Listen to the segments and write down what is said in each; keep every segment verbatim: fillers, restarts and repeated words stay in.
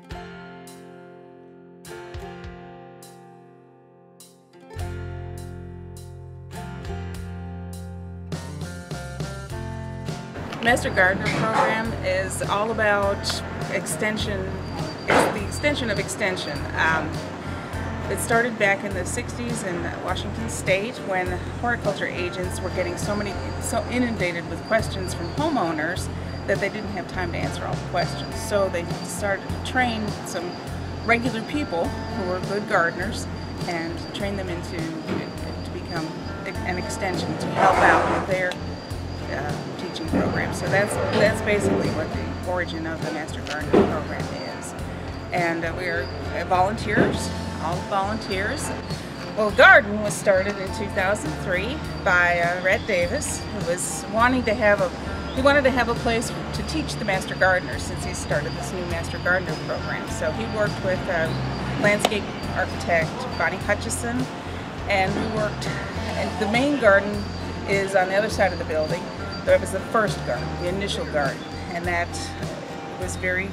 Master Gardner program is all about extension. It's the extension of extension. Um, it started back in the sixties in Washington State when horticulture agents were getting so many, so inundated with questions from homeowners that they didn't have time to answer all the questions. So they started to train some regular people who were good gardeners and train them into to become an extension to help out with their uh, teaching program. So that's that's basically what the origin of the Master Gardner program is. And uh, we are uh, volunteers, all volunteers. Well, Garden was started in two thousand three by uh, Rhett Davis, who was wanting to have a he wanted to have a place to teach the Master Gardeners since he started this new Master Gardener program. So he worked with uh, landscape architect Bonnie Hutchison, and we worked. And the main garden is on the other side of the building. That was the first garden, the initial garden, and that was very,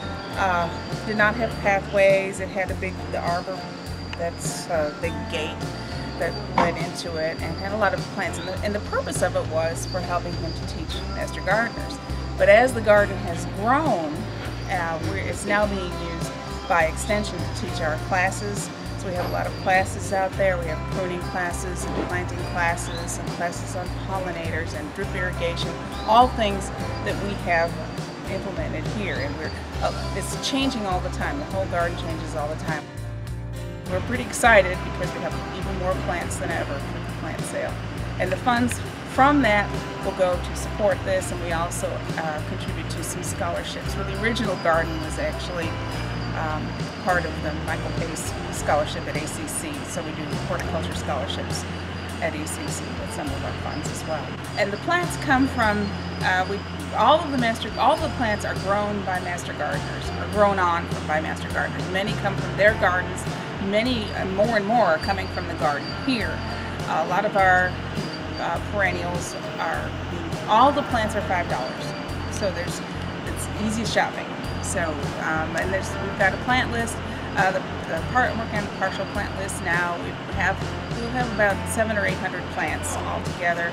uh, did not have pathways. It had a big, the arbor, that's a big gate that led into it, and had a lot of plants. And the, and the purpose of it was for helping him to teach Master Gardeners. But as the garden has grown, uh, we're, it's now being used by extension to teach our classes. So we have a lot of classes out there. We have pruning classes and planting classes and classes on pollinators and drip irrigation, all things that we have implemented here. And we're, uh, it's changing all the time. The whole garden changes all the time. We're pretty excited because we have even more plants than ever for the plant sale. And the funds from that will go to support this, and we also uh, contribute to some scholarships. Well, the original garden was actually um, part of the Michael Pace Scholarship at A C C, so we do horticulture scholarships at A C C with some of our funds as well. And the plants come from, uh, we, all of the master, all the plants are grown by Master Gardeners, or grown on by Master Gardeners. Many come from their gardens. Many, uh, more and more, are coming from the garden here. Uh, a lot of our uh, perennials are, all the plants are five dollars. So there's, it's easy shopping. So, um, and there's, we've got a plant list. Uh, the, the part, we're working on the partial plant list now. We have, we'll have about seven or eight hundred plants altogether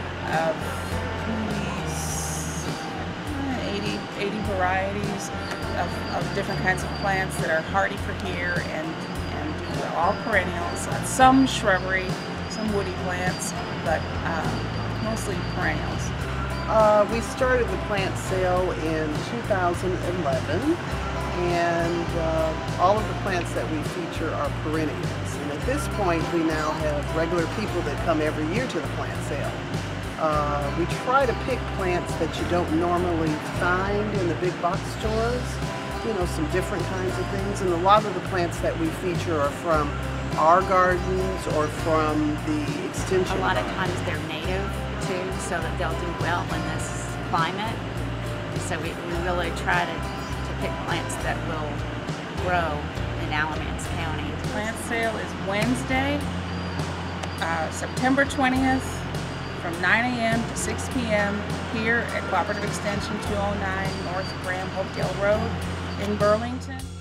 of eighty, eighty varieties of, of different kinds of plants that are hardy for here, and all perennials, uh, some shrubbery, some woody plants, but uh, mostly perennials. Uh, we started the plant sale in two thousand eleven, and uh, all of the plants that we feature are perennials. And at this point, we now have regular people that come every year to the plant sale. Uh, we try to pick plants that you don't normally find in the big box stores. You know, some different kinds of things, and a lot of the plants that we feature are from our gardens or from the extension. A lot of times they're native too, so that they'll do well in this climate. So we, we really try to, to pick plants that will grow in Alamance County. The plant sale is Wednesday, uh, September twentieth, from nine A M to six P M here at Cooperative Extension two oh nine North Graham Hopedale Road in Burlington.